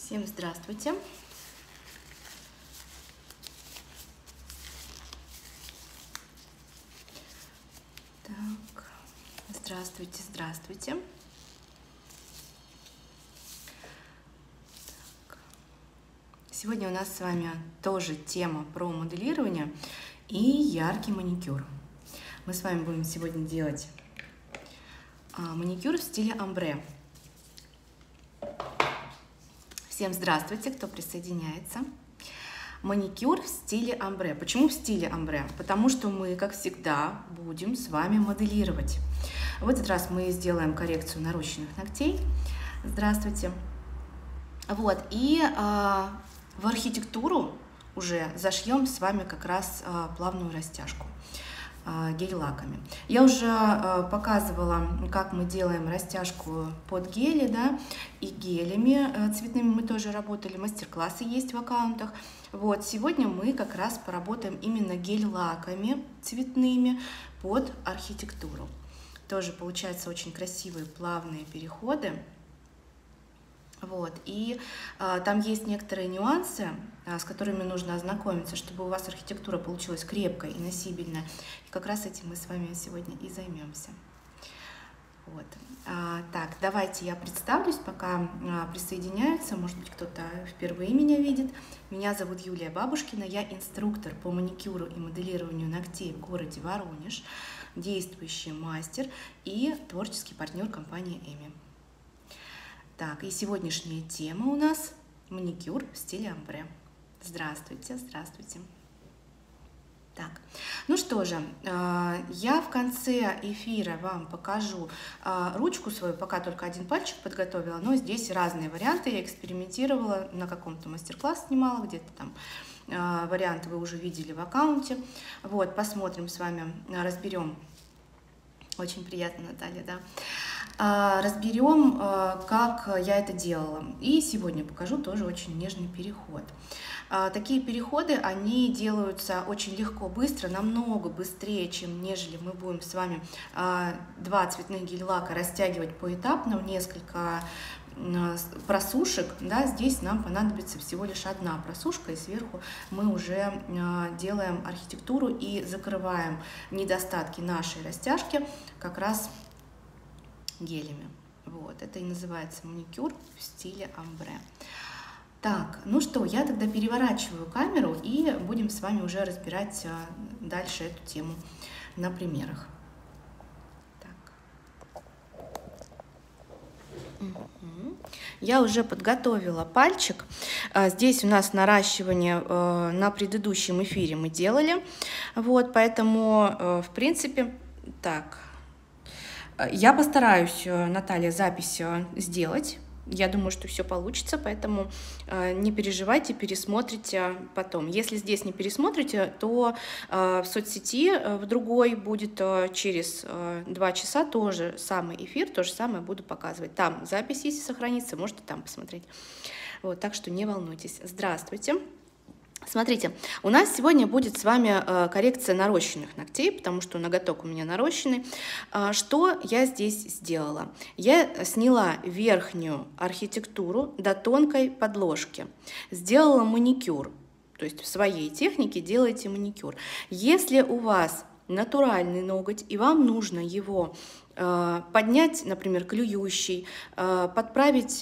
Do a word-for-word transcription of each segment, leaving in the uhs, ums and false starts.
Всем здравствуйте! Так, здравствуйте, здравствуйте! Так. Сегодня у нас с вами тоже тема про моделирование и яркий маникюр. Мы с вами будем сегодня делать маникюр в стиле омбре. Всем здравствуйте, кто присоединяется. Маникюр в стиле омбре. Почему в стиле омбре? Потому что мы, как всегда, будем с вами моделировать. В этот раз мы сделаем коррекцию нарощенных ногтей. Здравствуйте. Вот, и а, в архитектуру уже зашьем с вами как раз а, плавную растяжку гель-лаками. Я уже э, показывала, как мы делаем растяжку под гели, да, и гелями э, цветными мы тоже работали, мастер-классы есть в аккаунтах. Вот, сегодня мы как раз поработаем именно гель-лаками цветными под архитектуру. Тоже получаются очень красивые плавные переходы. Вот, и а, там есть некоторые нюансы, а, с которыми нужно ознакомиться, чтобы у вас архитектура получилась крепкая и носибельная. И как раз этим мы с вами сегодня и займемся. Вот. А, так, давайте я представлюсь, пока а, присоединяются. Может быть, кто-то впервые меня видит. Меня зовут Юлия Бабушкина, я инструктор по маникюру и моделированию ногтей в городе Воронеж, действующий мастер и творческий партнер компании Эми. Так, и сегодняшняя тема у нас маникюр в стиле омбре. Здравствуйте, здравствуйте. Так, ну что же, я в конце эфира вам покажу ручку свою, пока только один пальчик подготовила, но здесь разные варианты, я экспериментировала, на каком-то мастер-класс снимала, где-то там варианты вы уже видели в аккаунте. Вот, посмотрим с вами, разберем. Очень приятно, Наталья, да. Разберем, как я это делала. И сегодня покажу тоже очень нежный переход. Такие переходы, они делаются очень легко, быстро, намного быстрее, чем нежели мы будем с вами два цветных гель-лака растягивать поэтапно в несколько просушек. Да, здесь нам понадобится всего лишь одна просушка, и сверху мы уже делаем архитектуру и закрываем недостатки нашей растяжки как раз гелями. Вот, это и называется маникюр в стиле омбре. Так, ну что, я тогда переворачиваю камеру и будем с вами уже разбирать дальше эту тему на примерах. Так. Угу. Я уже подготовила пальчик. Здесь у нас наращивание на предыдущем эфире мы делали. Вот, поэтому, в принципе, так. Я постараюсь, Наталья, запись сделать. Я думаю, что все получится, поэтому не переживайте, пересмотрите потом. Если здесь не пересмотрите, то в соцсети в другой будет через два часа тоже самый эфир, то же самое буду показывать. Там запись, если сохранится, можете там посмотреть. Вот, так что не волнуйтесь. Здравствуйте. Смотрите, у нас сегодня будет с вами коррекция нарощенных ногтей, потому что ноготок у меня нарощенный. Что я здесь сделала? Я сняла верхнюю архитектуру до тонкой подложки, сделала маникюр, то есть в своей технике делаете маникюр. Если у вас натуральный ноготь и вам нужно его поднять, например, клюющий, подправить,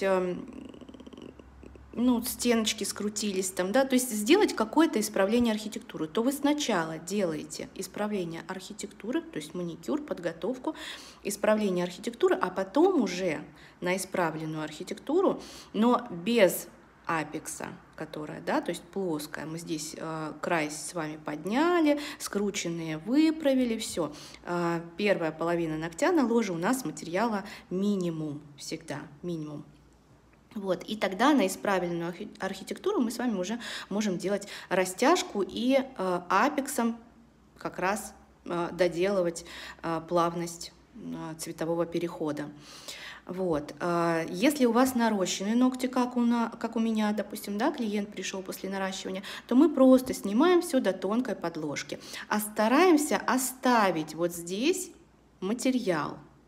ну, стеночки скрутились там, да, то есть сделать какое-то исправление архитектуры, то вы сначала делаете исправление архитектуры, то есть маникюр, подготовку, исправление архитектуры, а потом уже на исправленную архитектуру, но без апекса, которая, да, то есть плоская, мы здесь э, край с вами подняли, скрученные выправили, все. Э, первая половина ногтя на ложе у нас материала минимум, всегда минимум. Вот, и тогда на исправленную архитектуру мы с вами уже можем делать растяжку и э, апексом как раз э, доделывать э, плавность э, цветового перехода. Вот. Э, если у вас нарощенные ногти, как у, на, как у меня, допустим, да, клиент пришел после наращивания, то мы просто снимаем все до тонкой подложки, а стараемся оставить вот здесь материал.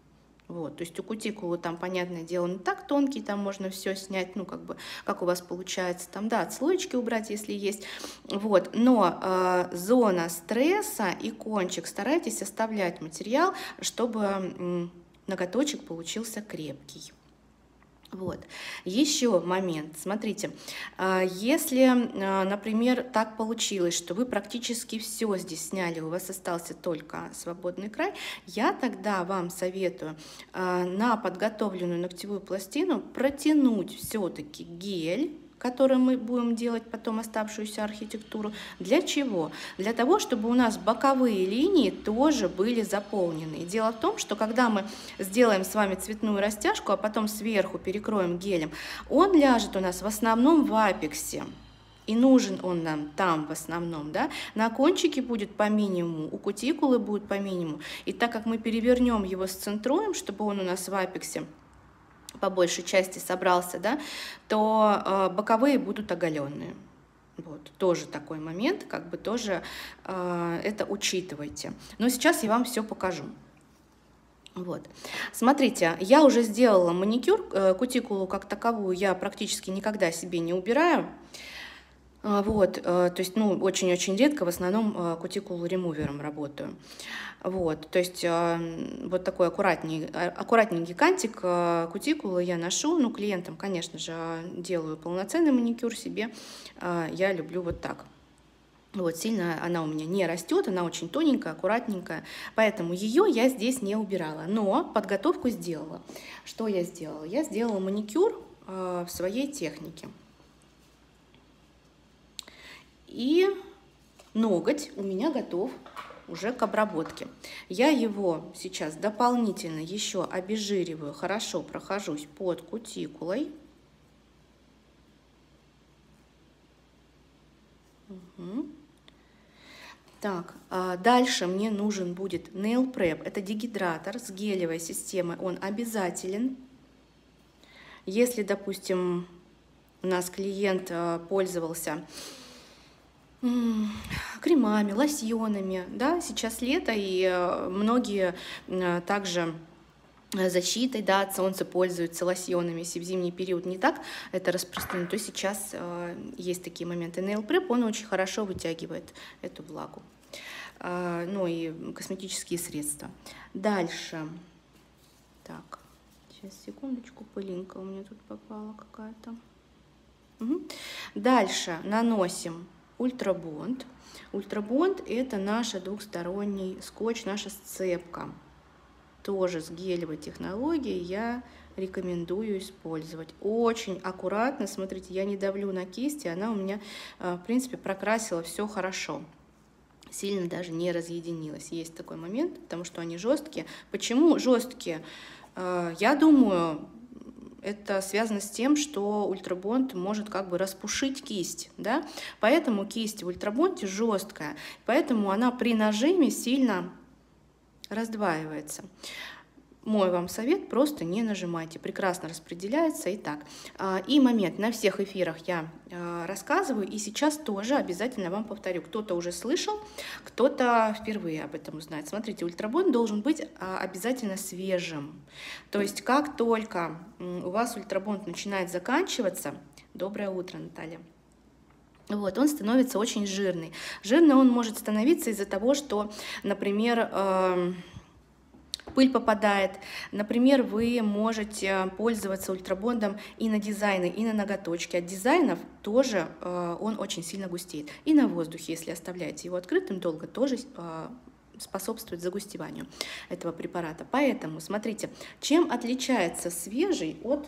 Вот, то есть у кутикулы там, понятное дело, не так тонкий, там можно все снять, ну, как бы, как у вас получается, там, да, отслоечки убрать, если есть, вот, но э, зона стресса и кончик старайтесь оставлять материал, чтобы м, ноготочек получился крепкий. Вот. Еще момент. Смотрите, если, например, так получилось, что вы практически все здесь сняли, у вас остался только свободный край, я тогда вам советую на подготовленную ногтевую пластину протянуть все-таки гель, которым мы будем делать потом оставшуюся архитектуру. Для чего? Для того, чтобы у нас боковые линии тоже были заполнены. И дело в том, что когда мы сделаем с вами цветную растяжку, а потом сверху перекроем гелем, он ляжет у нас в основном в апексе. И нужен он нам там в основном, да, на кончике будет по минимуму, у кутикулы будет по минимуму. И так как мы перевернем его, сцентруем, чтобы он у нас в апексе по большей части собрался, да, то э, боковые будут оголенные. Вот, тоже такой момент, как бы тоже э, это учитывайте. Но сейчас я вам все покажу. Вот. Смотрите, я уже сделала маникюр, э, кутикулу как таковую я практически никогда себе не убираю. Вот, то есть, ну, очень-очень редко, в основном кутикулу ремувером работаю. Вот, то есть, вот такой аккуратней, аккуратненький кантик кутикулы я ношу, ну, клиентам, конечно же, делаю полноценный маникюр, себе я люблю вот так. Вот, сильно она у меня не растет, она очень тоненькая, аккуратненькая, поэтому ее я здесь не убирала, но подготовку сделала. Что я сделала? Я сделала маникюр в своей технике. И ноготь у меня готов уже к обработке. Я его сейчас дополнительно еще обезжириваю, хорошо прохожусь под кутикулой. Угу. Так, а дальше мне нужен будет Nail Prep. Это дегидратор с гелевой системой, он обязателен. Если, допустим, у нас клиент пользовался кремами, лосьонами, да, сейчас лето, и многие также защитой, да, от солнца пользуются лосьонами, если в зимний период не так это распространено, то сейчас есть такие моменты. Nail Prep, он очень хорошо вытягивает эту влагу, ну и косметические средства. Дальше, так, сейчас, секундочку, пылинка у меня тут попала какая-то. Угу. Дальше наносим Ультрабонд. Ультрабонд — это наш двухсторонний скотч, наша сцепка. Тоже с гелевой технологией я рекомендую использовать. Очень аккуратно, смотрите, я не давлю на кисти, она у меня, в принципе, прокрасила все хорошо. Сильно даже не разъединилась. Есть такой момент, потому что они жесткие. Почему жесткие? Я думаю, это связано с тем, что ультрабонд может как бы распушить кисть, да? Поэтому кисть в ультрабонде жесткая, поэтому она при нажиме сильно раздваивается. Мой вам совет: просто не нажимайте, прекрасно распределяется и так. И момент, на всех эфирах я рассказываю, и сейчас тоже обязательно вам повторю. Кто-то уже слышал, кто-то впервые об этом узнает. Смотрите, ультрабонд должен быть обязательно свежим. То есть как только у вас ультрабонд начинает заканчиваться, доброе утро, Наталья, вот, он становится очень жирный. Жирный он может становиться из-за того, что, например, э пыль попадает. Например, вы можете пользоваться ультрабондом и на дизайны, и на ноготочки. От дизайнов тоже э, он очень сильно густеет. И на воздухе, если оставляете его открытым долго, тоже э, способствует загустеванию этого препарата. Поэтому, смотрите, чем отличается свежий от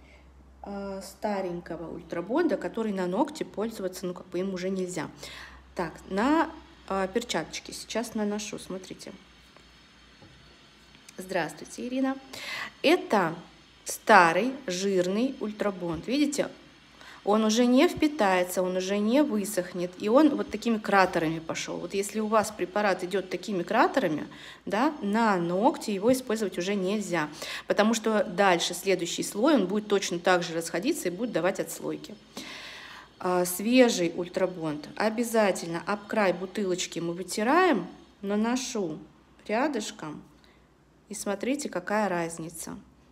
э, старенького ультрабонда, который на ногте пользоваться, ну, как бы им уже нельзя. Так, на э, перчаточки сейчас наношу, смотрите. Здравствуйте, Ирина. Это старый жирный ультрабонд. Видите, он уже не впитается, он уже не высохнет, и он вот такими кратерами пошел. Вот если у вас препарат идет такими кратерами, да, на ногти его использовать уже нельзя, потому что дальше следующий слой, он будет точно так же расходиться и будет давать отслойки. Свежий ультрабонд обязательно об край бутылочки мы вытираем, наношу рядышком И смотрите, какая разница.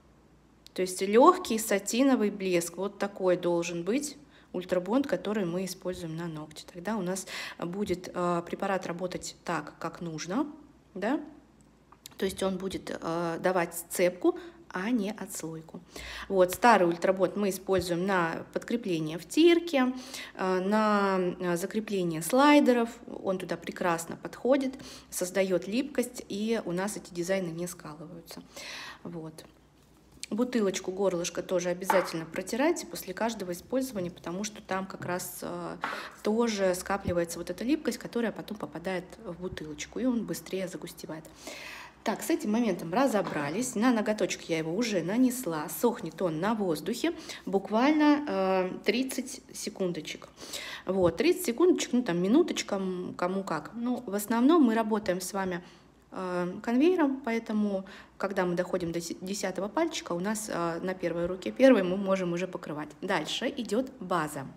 То есть легкий сатиновый блеск, вот такой должен быть ультрабонд, который мы используем на ногти. Тогда у нас будет э, препарат работать так, как нужно, да? То есть он будет э, давать сцепку, а не отслойку. Вот, старый ультрабонд мы используем на подкрепление втирки, э, на закрепление слайдеров. Он туда прекрасно подходит, создает липкость, и у нас эти дизайны не скалываются. Вот. Бутылочку, горлышко тоже обязательно протирайте после каждого использования, потому что там как раз э, тоже скапливается вот эта липкость, которая потом попадает в бутылочку, и он быстрее загустевает. Так, с этим моментом разобрались. На ноготочек я его уже нанесла. Сохнет он на воздухе буквально э, тридцать секундочек. Вот, тридцать секундочек, ну там минуточка, кому как. Ну, в основном мы работаем с вами конвейером, поэтому, когда мы доходим до десятого пальчика, у нас на первой руке первой мы можем уже покрывать. Дальше идет база.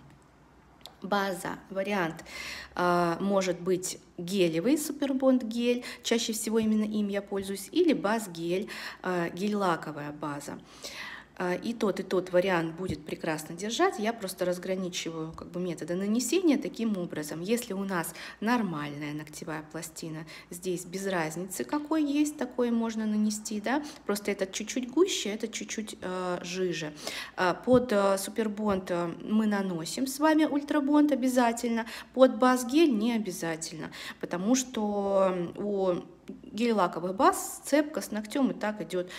База, вариант э, может быть гелевый, супербонд гель, чаще всего именно им я пользуюсь, или баз-гель, э, гель-лаковая база. И тот, и тот вариант будет прекрасно держать. Я просто разграничиваю как бы методы нанесения таким образом. Если у нас нормальная ногтевая пластина, здесь без разницы, какой есть, такой можно нанести, да? Просто этот чуть-чуть гуще, этот чуть-чуть э, жиже. Под э, супербонд мы наносим с вами ультрабонд обязательно, под баз-гель не обязательно, потому что у гель-лаковых баз сцепка с ногтем и так идет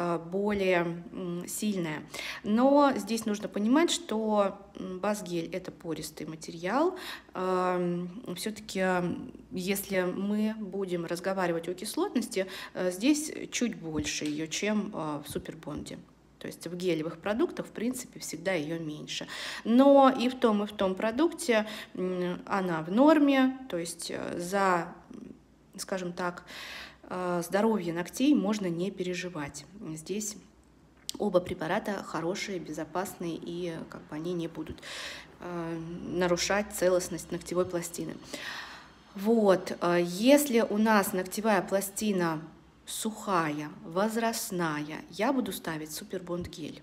более сильная. Но здесь нужно понимать, что баз-гель это пористый материал. Все-таки, если мы будем разговаривать о кислотности, здесь чуть больше ее, чем в супербонде. То есть в гелевых продуктах, в принципе, всегда ее меньше. Но и в том, и в том продукте она в норме, то есть за, скажем так, здоровье ногтей можно не переживать. Здесь оба препарата хорошие, безопасные, и как бы они не будут э, нарушать целостность ногтевой пластины. Вот, если у нас ногтевая пластина сухая, возрастная, я буду ставить супербонд гель.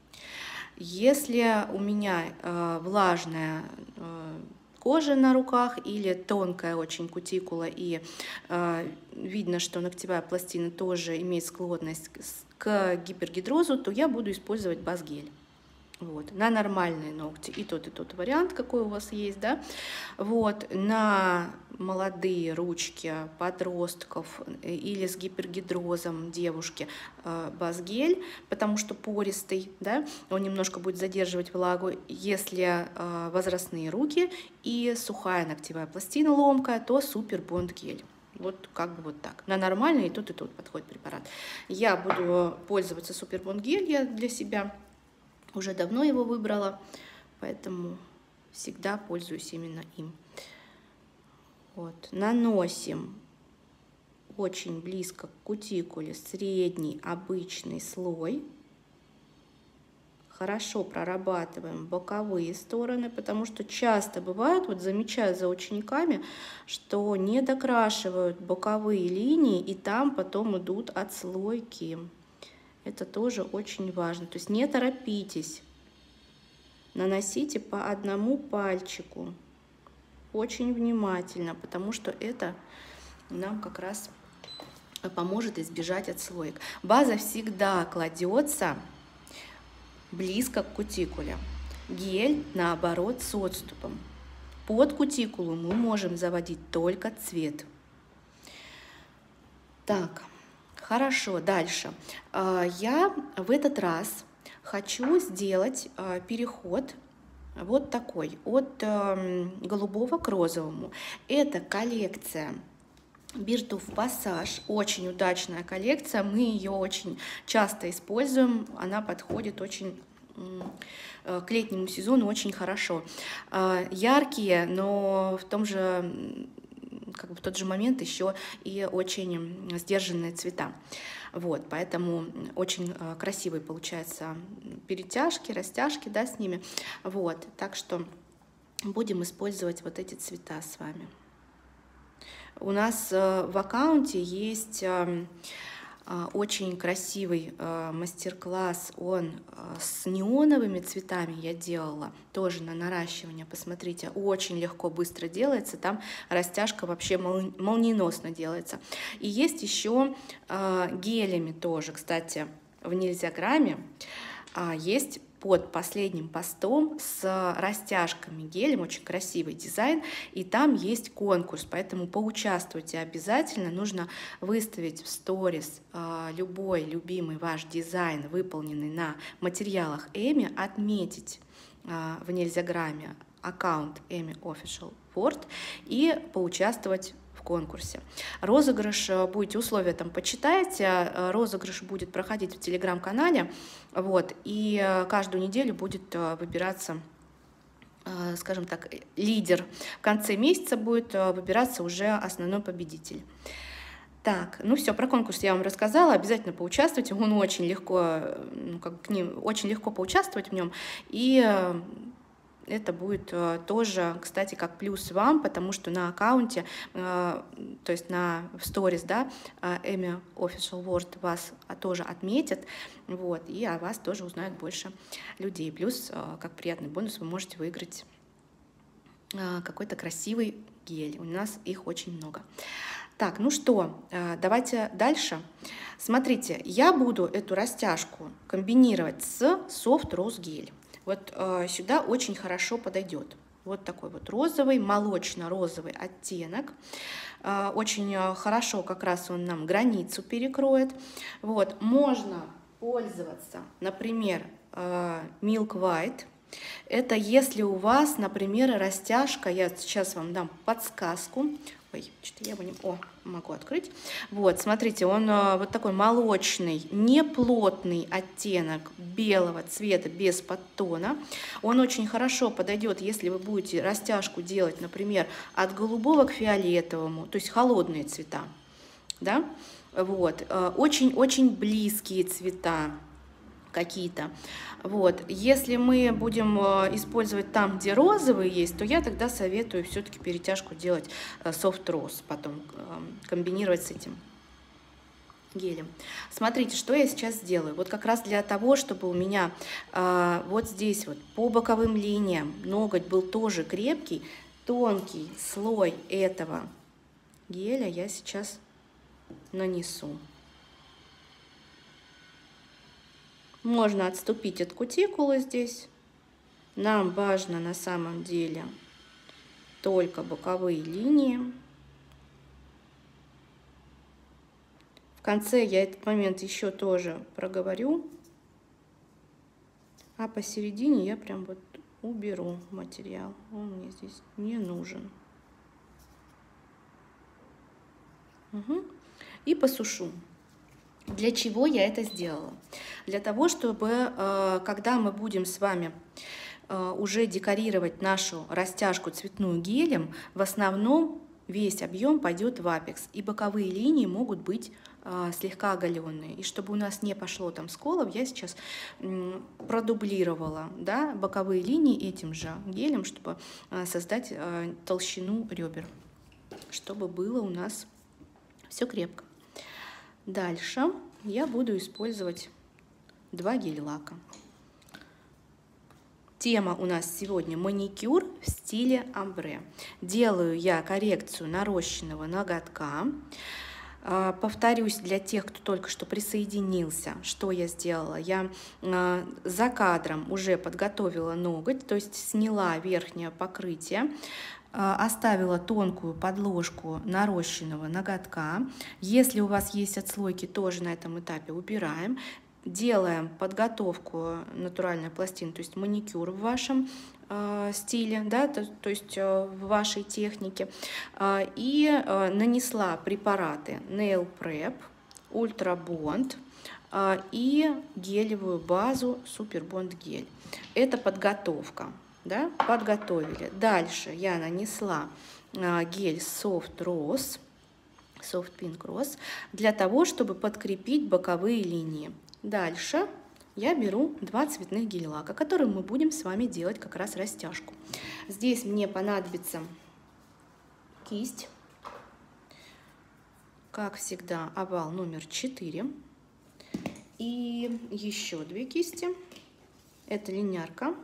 Если у меня э, влажная э, кожа на руках или тонкая очень кутикула, и э, видно, что ногтевая пластина тоже имеет склонность к, к гипергидрозу, то я буду использовать баз-гель. Вот. На нормальные ногти и тот, и тот вариант, какой у вас есть, да. Вот. На молодые ручки подростков или с гипергидрозом девушки э, баз-гель, потому что пористый, да, он немножко будет задерживать влагу. Если э, возрастные руки и сухая ногтевая пластина ломкая, то супербонд гель. Вот как бы вот так. На нормальный и тот, и тот подходит препарат. Я буду пользоваться супербонд гель я для себя. Уже давно его выбрала, поэтому всегда пользуюсь именно им. Вот. Наносим очень близко к кутикуле средний обычный слой. Хорошо прорабатываем боковые стороны, потому что часто бывает, вот замечаю за учениками, что не докрашивают боковые линии, и там потом идут отслойки. Это тоже очень важно. То есть не торопитесь. Наносите по одному пальчику. Очень внимательно, потому что это нам как раз поможет избежать отслоек. База всегда кладется близко к кутикуле. Гель, наоборот, с отступом. Под кутикулу мы можем заводить только цвет. Так. Хорошо, дальше. Я в этот раз хочу сделать переход вот такой, от голубого к розовому. Это коллекция Beard of Passage, очень удачная коллекция, мы ее очень часто используем, она подходит очень к летнему сезону очень хорошо. Яркие, но в том же как бы в тот же момент еще и очень сдержанные цвета. Вот, поэтому очень красивые получаются перетяжки, растяжки, да, с ними. Вот, так что будем использовать вот эти цвета с вами. У нас в аккаунте есть Очень красивый мастер-класс, он с неоновыми цветами я делала, тоже на наращивание, посмотрите, очень легко, быстро делается, там растяжка вообще молниеносно делается. И есть еще гелями тоже, кстати, в Нельзяграмме есть под последним постом с растяжками гелем, очень красивый дизайн, и там есть конкурс, поэтому поучаствуйте обязательно. Нужно выставить в сторис э, любой любимый ваш дизайн, выполненный на материалах Эми, отметить э, в Нельзяграмме аккаунт Эми Official World и поучаствовать в конкурсе. Розыгрыш, будете условия там почитайте, розыгрыш будет проходить в телеграм-канале, вот, и каждую неделю будет выбираться, скажем так, лидер. В конце месяца будет выбираться уже основной победитель. Так, ну все, про конкурс я вам рассказала, обязательно поучаствуйте, он очень легко, ну, как к ним, очень легко поучаствовать в нем, и это будет э, тоже, кстати, как плюс вам, потому что на аккаунте, э, то есть на в сторис, да, Эми Official World вас тоже отметят, вот, и о вас тоже узнают больше людей. Плюс, э, как приятный бонус, вы можете выиграть э, какой-то красивый гель. У нас их очень много. Так, ну что, э, давайте дальше. Смотрите, я буду эту растяжку комбинировать с Soft Rose гель. Вот э, сюда очень хорошо подойдет. Вот такой вот розовый, молочно-розовый оттенок. Э, очень хорошо как раз он нам границу перекроет. Вот, можно пользоваться, например, э, Milk White. Это если у вас, например, растяжка, я сейчас вам дам подсказку. Ой, что-то я его не... О, могу открыть. Вот, смотрите, он вот такой молочный, неплотный оттенок белого цвета, без подтона. Он очень хорошо подойдет, если вы будете растяжку делать, например, от голубого к фиолетовому, то есть холодные цвета, да? Вот, очень-очень близкие цвета какие-то. Вот. Если мы будем использовать там, где розовые есть, то я тогда советую все-таки перетяжку делать Soft Rose, потом комбинировать с этим гелем. Смотрите, что я сейчас сделаю. Вот как раз для того, чтобы у меня вот здесь вот по боковым линиям ноготь был тоже крепкий, тонкий слой этого геля я сейчас нанесу. Можно отступить от кутикулы здесь. Нам важно на самом деле только боковые линии. В конце я этот момент еще тоже проговорю. А посередине я прям вот уберу материал. Он мне здесь не нужен. Угу. И посушу. Для чего я это сделала? Для того, чтобы, когда мы будем с вами уже декорировать нашу растяжку цветную гелем, в основном весь объем пойдет в апекс, и боковые линии могут быть слегка оголенные. И чтобы у нас не пошло там сколов, я сейчас продублировала, да, боковые линии этим же гелем, чтобы создать толщину ребер, чтобы было у нас все крепко. Дальше я буду использовать два гель-лака. Тема у нас сегодня маникюр в стиле амбре. Делаю я коррекцию нарощенного ноготка. Повторюсь для тех, кто только что присоединился, что я сделала. Я за кадром уже подготовила ноготь, то есть сняла верхнее покрытие, оставила тонкую подложку нарощенного ноготка. Если у вас есть отслойки, тоже на этом этапе убираем. Делаем подготовку натуральной пластины, то есть маникюр в вашем э, стиле, да, то, то есть э, в вашей технике. Э, и э, нанесла препараты Nail Prep, Ultra Bond э, и гелевую базу Super Bond гель. Это подготовка. Да, подготовили. Дальше я нанесла а, гель Soft Rose, Soft Pink Rose, для того, чтобы подкрепить боковые линии. Дальше я беру два цветных гель-лака, которые мы будем с вами делать как раз растяжку. Здесь мне понадобится кисть. как всегда, овал номер четыре. И еще две кисти. Это линярка.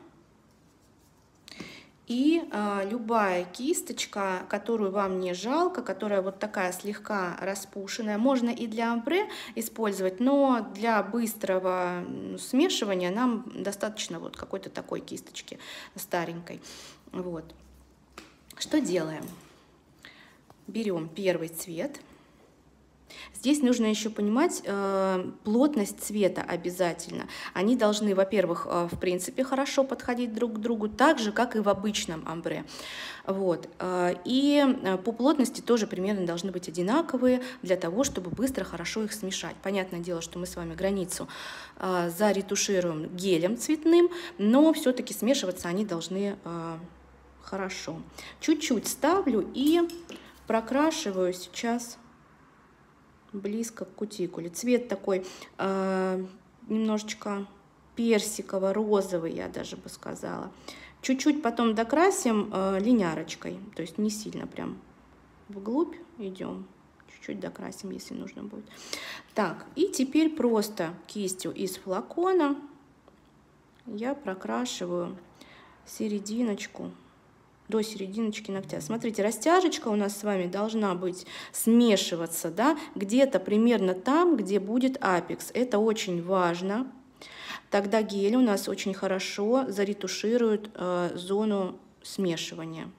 И а, любая кисточка, которую вам не жалко, которая вот такая слегка распушенная, можно и для омбре использовать, но для быстрого смешивания нам достаточно вот какой-то такой кисточки старенькой. Вот. Что делаем? Берем первый цвет. Здесь нужно еще понимать э, плотность цвета обязательно. Они должны, во-первых, э, в принципе хорошо подходить друг к другу, так же, как и в обычном омбре. Вот. Э, и по плотности тоже примерно должны быть одинаковые, для того, чтобы быстро, хорошо их смешать. Понятное дело, что мы с вами границу э, заретушируем гелем цветным, но все-таки смешиваться они должны э, хорошо. Чуть-чуть ставлю и прокрашиваю сейчас близко к кутикуле. Цвет такой э, немножечко персиково-розовый, я даже бы сказала. Чуть-чуть потом докрасим э, линярочкой, то есть не сильно прям вглубь идем. Чуть-чуть докрасим, если нужно будет. Так, и теперь просто кистью из флакона я прокрашиваю серединочку, до серединочки ногтя. Смотрите, растяжечка у нас с вами должна быть смешиваться, да, где-то примерно там, где будет апекс. Это очень важно. Тогда гель у нас очень хорошо заретуширует э, зону смешивания.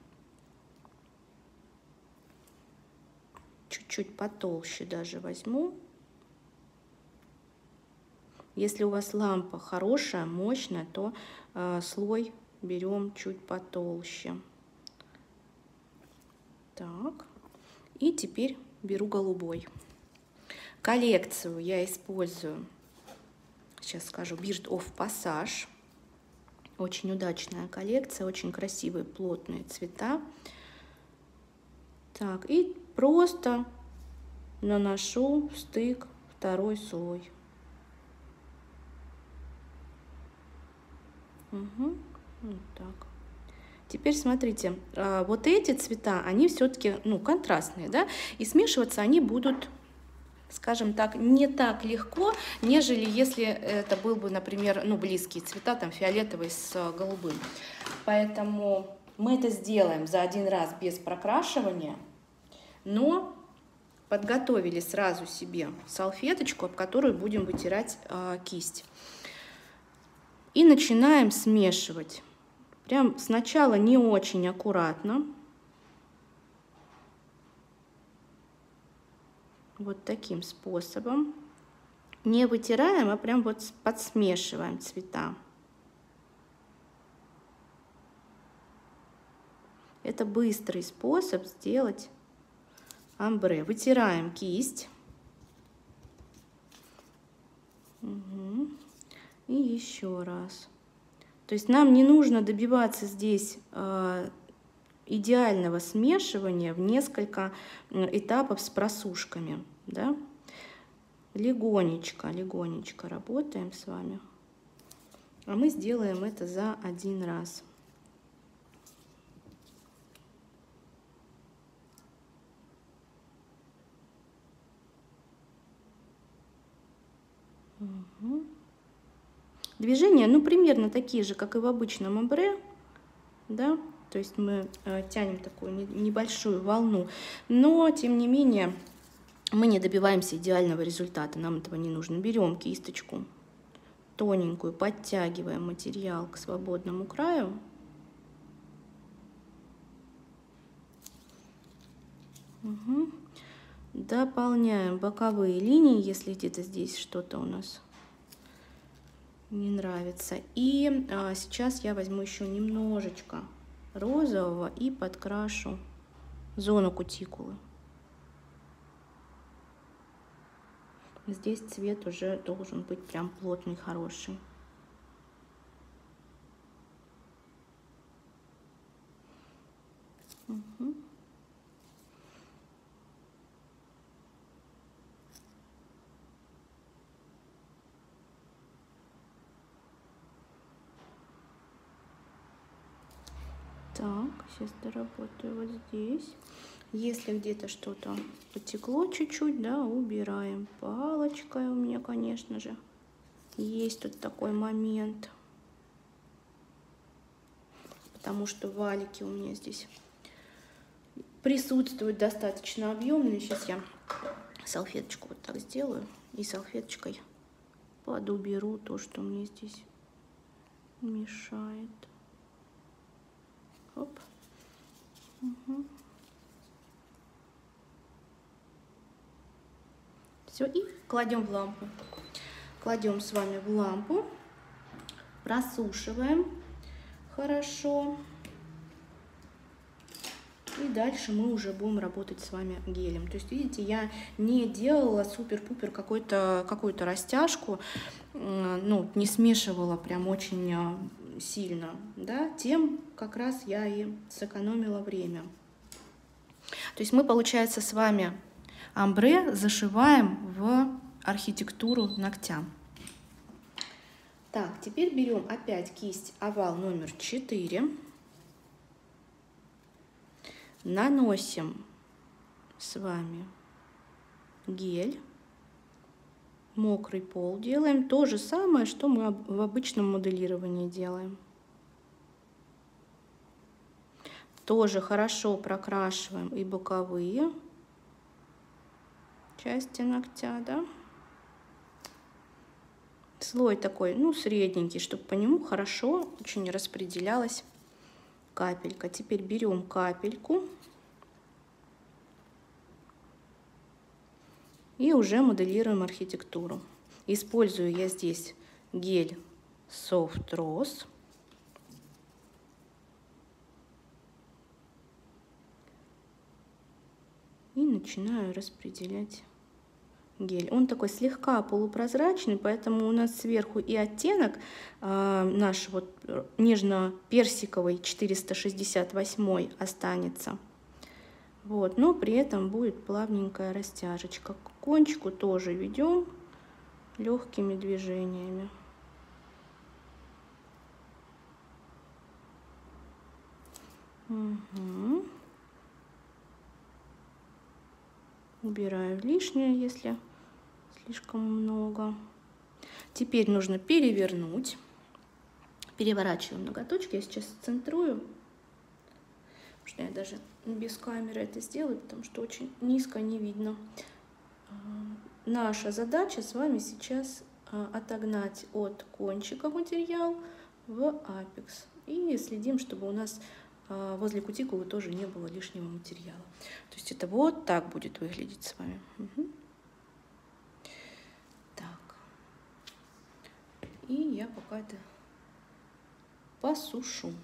Чуть-чуть потолще даже возьму. Если у вас лампа хорошая, мощная, то э, слой берем чуть потолще. Так, и теперь беру голубой. Коллекцию я использую, сейчас скажу, Beard of Passage. Очень удачная коллекция, очень красивые плотные цвета. Так, и просто наношу в стык второй слой. Угу, вот так. Теперь смотрите, вот эти цвета, они все-таки, ну, контрастные, да, и смешиваться они будут, скажем так, не так легко, нежели если это был бы, например, ну, близкие цвета, там, фиолетовый с голубым. Поэтому мы это сделаем за один раз без прокрашивания, но подготовили сразу себе салфеточку, об которую будем вытирать э, кисть. И начинаем смешивать. Прям сначала не очень аккуратно. Вот таким способом. Не вытираем, а прям вот подсмешиваем цвета. Это быстрый способ сделать омбре. Вытираем кисть. Угу. И еще раз. То есть нам не нужно добиваться здесь э, идеального смешивания в несколько этапов с просушками. Да? Легонечко, легонечко работаем с вами. А мы сделаем это за один раз. Угу. Движения, ну, примерно такие же, как и в обычном омбре, да, то есть мы э, тянем такую не, небольшую волну, но, тем не менее, мы не добиваемся идеального результата, нам этого не нужно. Берем кисточку тоненькую, подтягиваем материал к свободному краю. Угу. Дополняем боковые линии, если где-то здесь что-то у нас не нравится. И а, сейчас я возьму еще немножечко розового и подкрашу зону кутикулы. Здесь цвет уже должен быть прям плотный, хороший. Угу. Так, сейчас доработаю вот здесь. Если где-то что-то потекло чуть-чуть, да, убираем. Палочкой у меня, конечно же, есть тут такой момент. Потому что валики у меня здесь присутствуют достаточно объемные. Сейчас я салфеточку вот так сделаю. И салфеточкой подуберу то, что мне здесь мешает. Оп. Угу. Все, и кладем в лампу. Кладем с вами в лампу, просушиваем хорошо. И дальше мы уже будем работать с вами гелем. То есть, видите, я не делала супер-пупер какую-то какую-то растяжку, ну, не смешивала прям очень сильно, да, тем как раз я и сэкономила время. То есть мы, получается, с вами амбре зашиваем в архитектуру ногтя. Так, теперь берем опять кисть овал номер четыре. Наносим с вами гель. Мокрый пол делаем. То же самое, что мы в обычном моделировании делаем. Тоже хорошо прокрашиваем и боковые части ногтя, да. Слой такой, ну, средненький, чтобы по нему хорошо очень распределялась капелька. Теперь берем капельку и уже моделируем архитектуру. Использую я здесь гель Soft Rose. И начинаю распределять гель. Он такой слегка полупрозрачный, поэтому у нас сверху и оттенок э, наш вот нежно-персиковый четыреста шестьдесят восемь останется. Вот, но при этом будет плавненькая растяжечка. К кончику тоже ведем легкими движениями. Угу. Убираю лишнее, если слишком много. Теперь нужно перевернуть. Переворачиваем ноготочки. Я сейчас центрую. Потому что я даже без камеры это сделаю, потому что очень низко не видно. Наша задача с вами сейчас отогнать от кончика материал в апекс. И следим, чтобы у нас возле кутикулы тоже не было лишнего материала. То есть это вот так будет выглядеть с вами. Угу. Так. И я пока это посушу.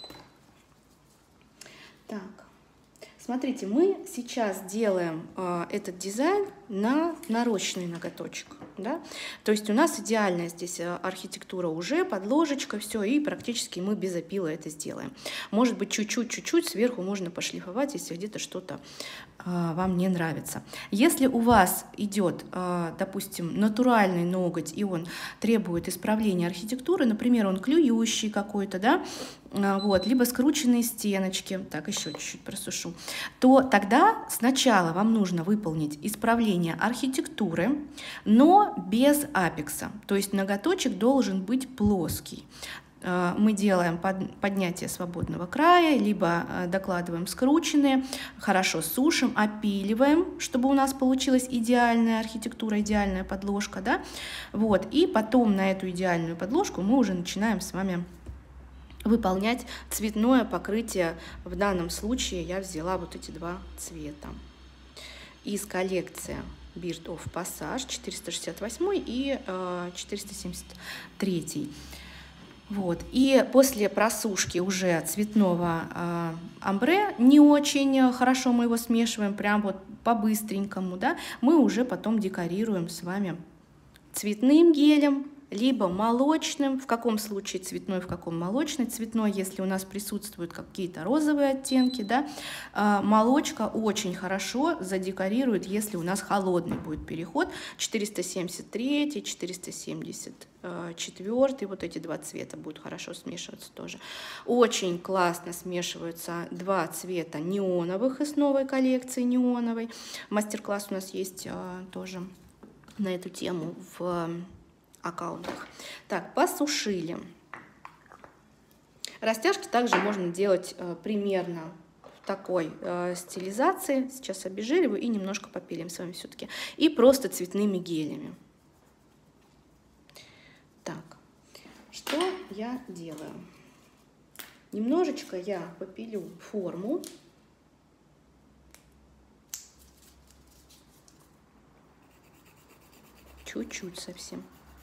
Так. Смотрите, мы сейчас делаем э, этот дизайн на нарощенный ноготочек. Да? То есть у нас идеальная здесь архитектура уже, подложечка, все, и практически мы без опила это сделаем. Может быть, чуть-чуть, чуть-чуть сверху можно пошлифовать, если где-то что-то э, вам не нравится. Если у вас идет, э, допустим, натуральный ноготь, и он требует исправления архитектуры, например, он клюющий какой-то, да, э, вот, либо скрученные стеночки, так, еще чуть-чуть просушу, то тогда сначала вам нужно выполнить исправление архитектуры, но без апекса. То есть ноготочек должен быть плоский. Мы делаем под, поднятие свободного края, либо докладываем скрученные, хорошо сушим, опиливаем, чтобы у нас получилась идеальная архитектура, идеальная подложка. Да? Вот. И потом на эту идеальную подложку мы уже начинаем с вами выполнять цветное покрытие. В данном случае я взяла вот эти два цвета из коллекции Beard of Passage четыреста шестьдесят восемь и э, четыреста семьдесят три. Вот. И после просушки уже цветного э, амбре, не очень хорошо мы его смешиваем, прям вот по-быстренькому, да, мы уже потом декорируем с вами цветным гелем, либо молочным, в каком случае цветной, в каком молочный. Цветной, если у нас присутствуют какие-то розовые оттенки, да, молочка очень хорошо задекорирует, если у нас холодный будет переход. четыреста семьдесят три, четыреста семьдесят четыре, вот эти два цвета будут хорошо смешиваться тоже. Очень классно смешиваются два цвета неоновых из новой коллекции неоновой. Мастер-класс у нас есть тоже на эту тему в аккаунтах. Так, посушили. Растяжки также можно делать э, примерно в такой э, стилизации. Сейчас обезжириваю и немножко попилим с вами все-таки. И просто цветными гелями. Так, что я делаю? Немножечко я попилю форму. Чуть-чуть совсем.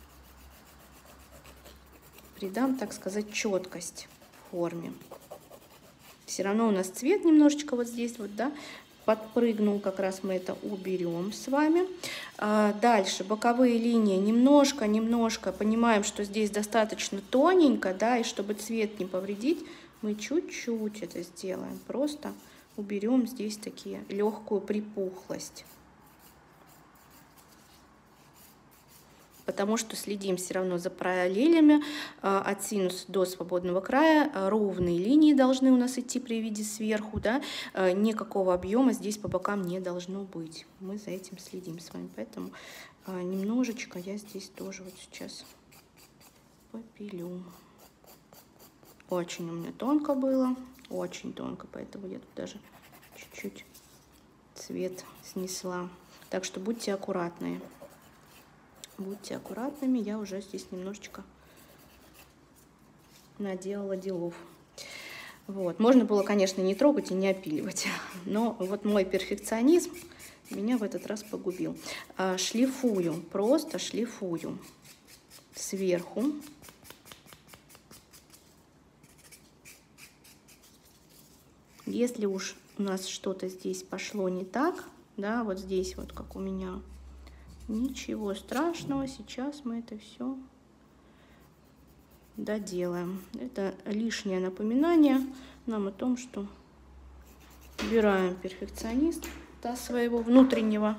Придам, так сказать, четкость форме. Все равно у нас цвет немножечко вот здесь вот, да, подпрыгнул, как раз мы это уберем с вами. А дальше боковые линии немножко, немножко понимаем, что здесь достаточно тоненько, да, и чтобы цвет не повредить, мы чуть-чуть это сделаем, просто уберем здесь такие легкую припухлость. Потому что следим все равно за параллелями от синуса до свободного края. Ровные линии должны у нас идти при виде сверху, да? Никакого объема здесь по бокам не должно быть. Мы за этим следим с вами. Поэтому немножечко я здесь тоже вот сейчас попилю. Очень у меня тонко было, очень тонко, поэтому я тут даже чуть-чуть цвет снесла. Так что будьте аккуратные. Будьте аккуратными, я уже здесь немножечко наделала делов. Вот. Можно было, конечно, не трогать и не опиливать, но вот мой перфекционизм меня в этот раз погубил. А, шлифую, просто шлифую сверху. Если уж у нас что-то здесь пошло не так, да, вот здесь вот как у меня, ничего страшного, сейчас мы это все доделаем. Это лишнее напоминание нам о том, что убираем перфекциониста своего внутреннего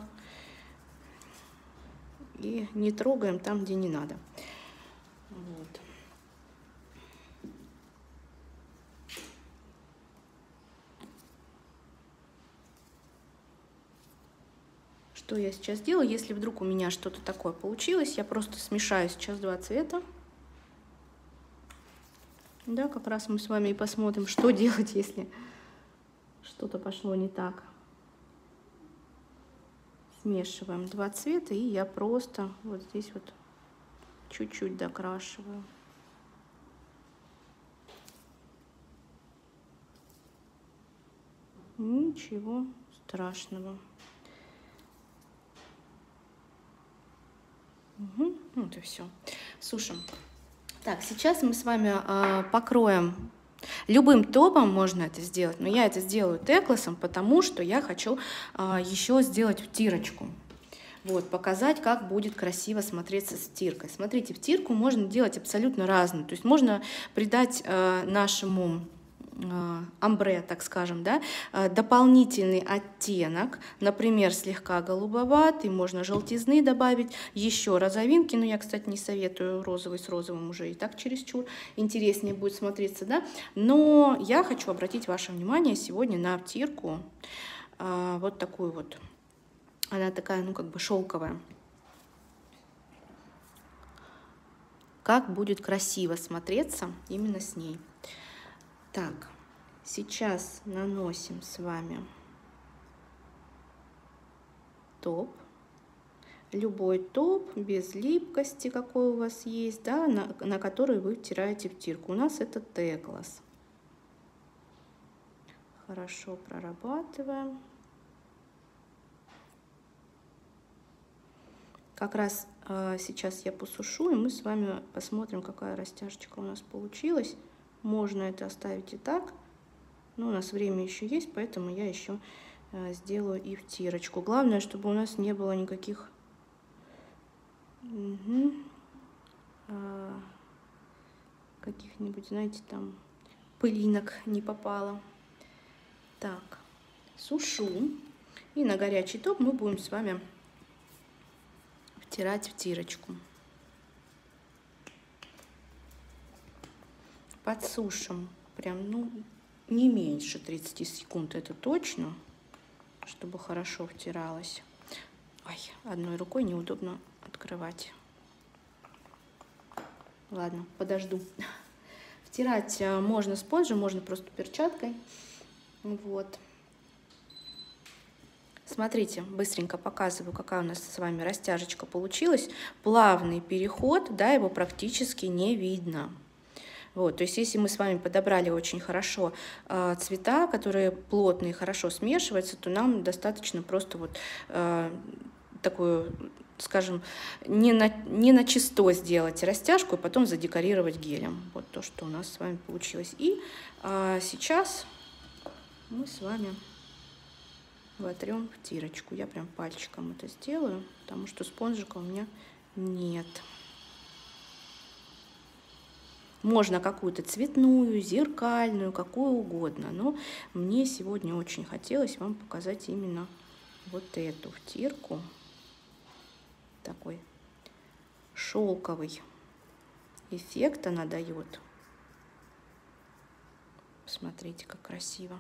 и не трогаем там, где не надо. Вот. Что я сейчас делаю? Если вдруг у меня что-то такое получилось, я просто смешаю сейчас два цвета. Да, как раз мы с вами и посмотрим, что делать, если что-то пошло не так. Смешиваем два цвета, и я просто вот здесь вот чуть-чуть докрашиваю. Ничего страшного. Угу, вот и все. Сушим. Так, сейчас мы с вами э, покроем. Любым топом можно это сделать, но я это сделаю текласом, потому что я хочу э, еще сделать втирочку. Вот, показать, как будет красиво смотреться стиркой. Смотрите, втирку можно делать абсолютно разную. То есть можно придать э, нашему амбре, так скажем, да, дополнительный оттенок, например, слегка голубоватый, можно желтизны добавить, еще розовинки, но я, кстати, не советую розовый с розовым, уже и так чересчур интереснее будет смотреться, да, но я хочу обратить ваше внимание сегодня на втирку, вот такую вот, она такая, ну, как бы шелковая. Как будет красиво смотреться именно с ней. Так, сейчас наносим с вами топ. Любой топ, без липкости, какой у вас есть, да, на, на который вы втираете втирку. У нас это теклас. Хорошо прорабатываем. Как раз э, сейчас я посушу, и мы с вами посмотрим, какая растяжечка у нас получилась. Можно это оставить и так, но у нас время еще есть, поэтому я еще э, сделаю и втирочку. Главное, чтобы у нас не было никаких угу. каких-нибудь, знаете, там пылинок не попало. Так, сушу. И на горячий топ мы будем с вами втирать в тирочку. Подсушим прям, ну, не меньше тридцати секунд, это точно, чтобы хорошо втиралось. Ой, одной рукой неудобно открывать. Ладно, подожду. Втирать можно спонжем, можно просто перчаткой. Вот. Смотрите, быстренько показываю, какая у нас с вами растяжечка получилась. Плавный переход, да, его практически не видно. Вот, то есть если мы с вами подобрали очень хорошо э, цвета, которые плотные, хорошо смешиваются, то нам достаточно просто вот э, такую, скажем, не на, не на чисто сделать растяжку и потом задекорировать гелем. Вот то, что у нас с вами получилось. И э, сейчас мы с вами вотрем в тирочку. Я прям пальчиком это сделаю, потому что спонжика у меня нет. Можно какую-то цветную, зеркальную, какую угодно. Но мне сегодня очень хотелось вам показать именно вот эту втирку. Такой шелковый эффект она дает. Посмотрите, как красиво.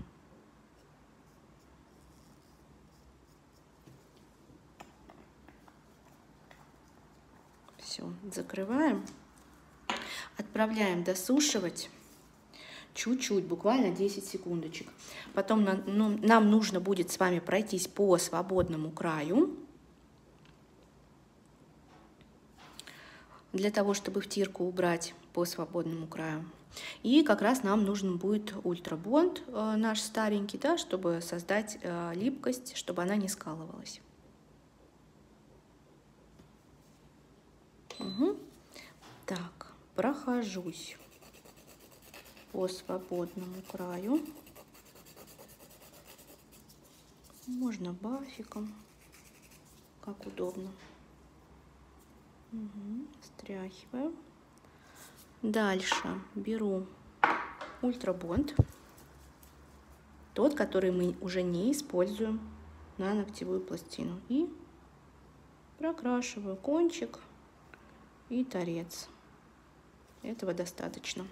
Все, закрываем. Отправляем досушивать чуть-чуть, буквально десять секундочек. Потом нам, ну, нам нужно будет с вами пройтись по свободному краю. Для того, чтобы втирку убрать по свободному краю. И как раз нам нужен будет ультрабонд, э, наш старенький, да, чтобы создать э, липкость, чтобы она не скалывалась. Угу. Так. Прохожусь по свободному краю. Можно бафиком, как удобно. Угу. Стряхиваю. Дальше беру ультрабонд, тот, который мы уже не используем на ногтевую пластину. И прокрашиваю кончик и торец. Этого достаточно.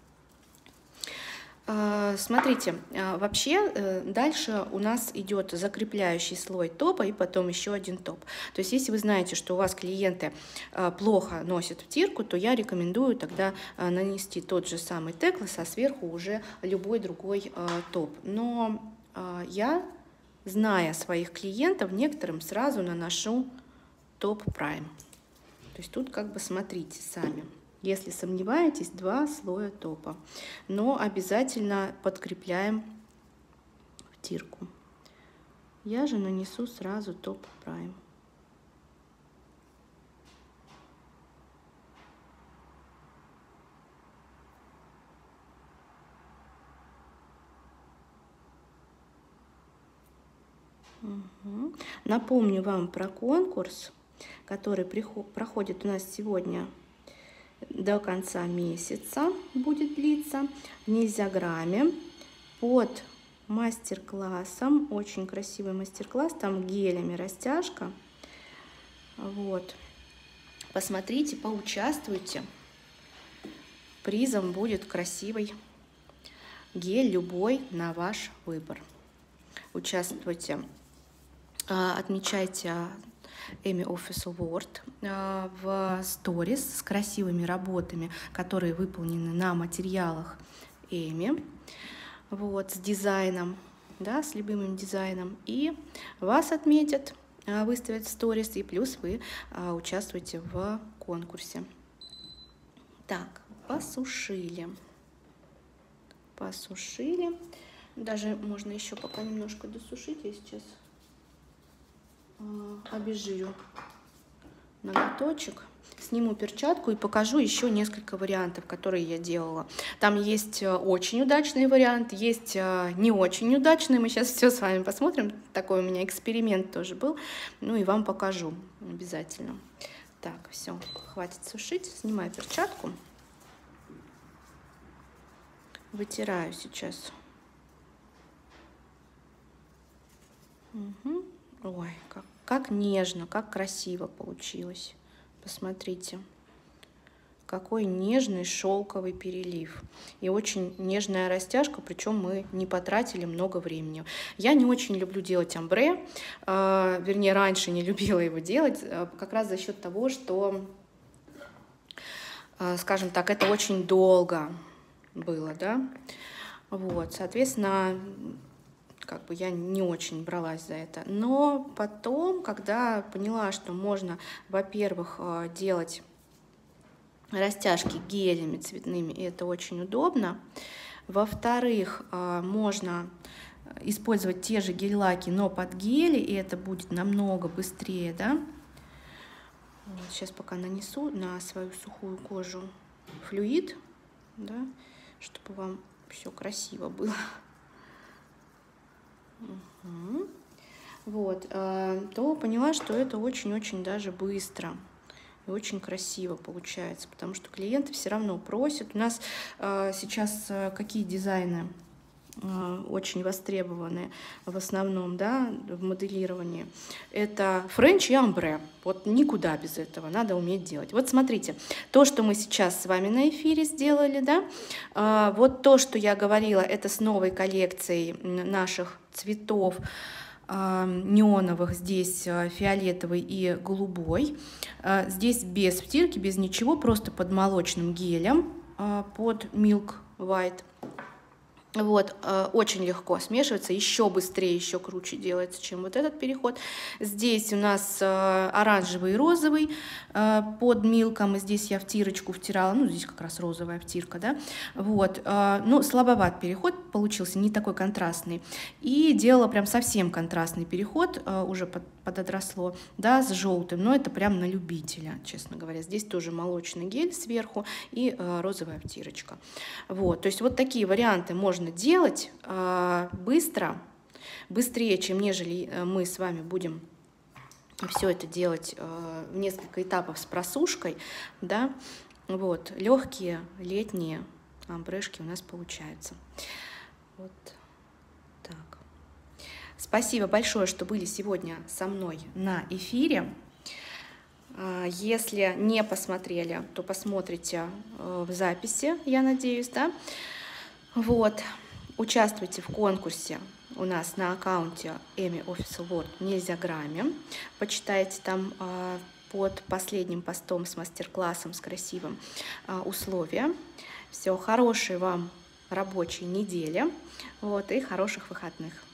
Смотрите, вообще дальше у нас идет закрепляющий слой топа и потом еще один топ. То есть если вы знаете, что у вас клиенты плохо носят втирку, то я рекомендую тогда нанести тот же самый теклес, а сверху уже любой другой топ. Но я, зная своих клиентов, некоторым сразу наношу топ прайм. То есть тут как бы смотрите сами. Если сомневаетесь, два слоя топа. Но обязательно подкрепляем втирку. Я же нанесу сразу топ прайм. Угу. Напомню вам про конкурс, который проходит у нас сегодня до конца месяца, будет длиться в Нельзяграме под мастер-классом. Очень красивый мастер-класс, там гелями растяжка. Вот. Посмотрите, поучаствуйте. Призом будет красивый гель, любой на ваш выбор. Участвуйте, отмечайте Emmy Office Award в сторис с красивыми работами, которые выполнены на материалах Emmy, вот, с дизайном, да, с любым дизайном, и вас отметят, выставят в сторис, и плюс вы участвуете в конкурсе. Так, посушили, посушили, даже можно еще пока немножко досушить, я сейчас обезжирю ноготочек, сниму перчатку и покажу еще несколько вариантов, которые я делала. Там есть очень удачный вариант, есть не очень удачный. Мы сейчас все с вами посмотрим. Такой у меня эксперимент тоже был. Ну и вам покажу обязательно. Так, все, хватит сушить. Снимаю перчатку. вытираю сейчас. Угу. Ой, как, как нежно, как красиво получилось. Посмотрите. Какой нежный шелковый перелив. И очень нежная растяжка, причем мы не потратили много времени. Я не очень люблю делать амбре, э, вернее, раньше не любила его делать, э, как раз за счет того, что, э, скажем так, это очень долго было, да. Вот, соответственно, как бы я не очень бралась за это. Но потом, когда поняла, что можно, во-первых, э, делать растяжки гелями цветными, и это очень удобно. Во-вторых, можно использовать те же гель-лаки, но под гели, и это будет намного быстрее, да. Вот, сейчас пока нанесу на свою сухую кожу флюид, да, чтобы вам все красиво было. Угу. Вот, то поняла, что это очень-очень даже быстро. И очень красиво получается, потому что клиенты все равно просят. У нас э, сейчас э, какие дизайны э, очень востребованы в основном, да, в моделировании? Это френч и амбре. Вот никуда без этого, надо уметь делать. Вот смотрите, то, что мы сейчас с вами на эфире сделали, да, э, вот то, что я говорила, это с новой коллекцией наших цветов, неоновых, здесь фиолетовый и голубой. Здесь без втирки, без ничего, просто под молочным гелем, под Milk White. Вот, очень легко смешивается, еще быстрее, еще круче делается, чем вот этот переход. Здесь у нас оранжевый и розовый под милком, и здесь я втирочку втирала, ну, здесь как раз розовая втирка, да, вот, ну, слабоват переход получился, не такой контрастный, и делала прям совсем контрастный переход, уже под, подотросло, да, с желтым, но это прям на любителя, честно говоря. Здесь тоже молочный гель сверху и розовая втирочка, вот, то есть вот такие варианты можно делать э, быстро, быстрее, чем нежели мы с вами будем все это делать э, в несколько этапов с просушкой, да, вот, легкие летние амбрешки у нас получаются. Вот так. Спасибо большое, что были сегодня со мной на эфире. Если не посмотрели, то посмотрите в записи, я надеюсь, да. Вот, участвуйте в конкурсе у нас на аккаунте Amy Official World в Нельзяграме. Почитайте там э, под последним постом с мастер-классом, с красивым э, условия. Все, хорошей вам рабочей недели, вот, и хороших выходных.